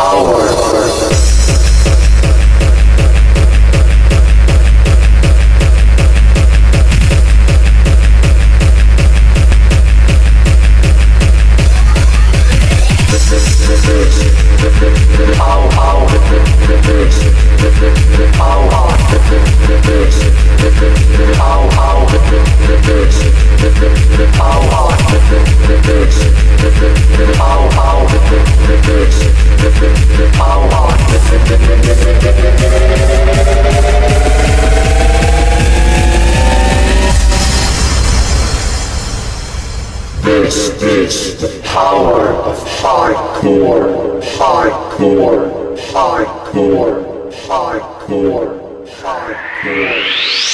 This is the power of hardcore, hardcore, hardcore, hardcore, hardcore.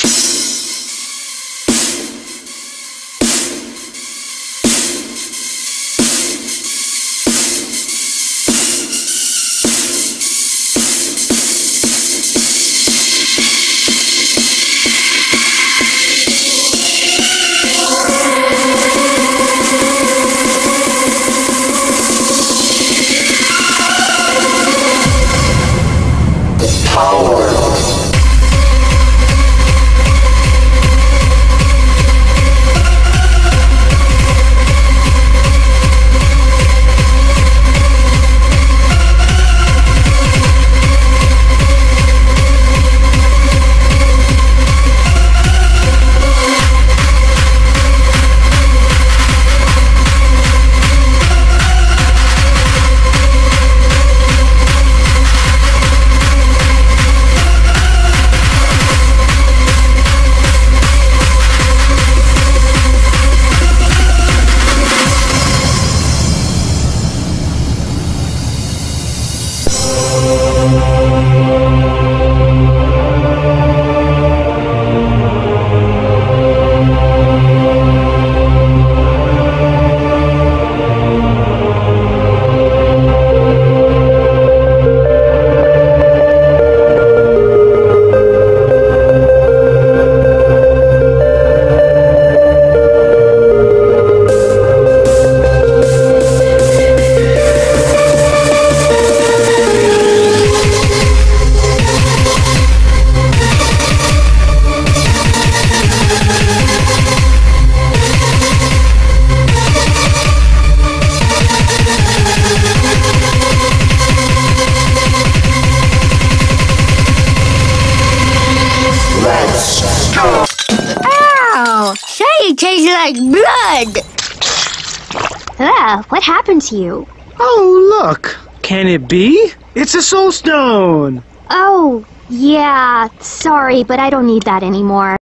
Ow! Shaggy tastes like blood! What happened to you? Oh, look! Can it be? It's a soul stone! Oh, yeah, sorry, but I don't need that anymore.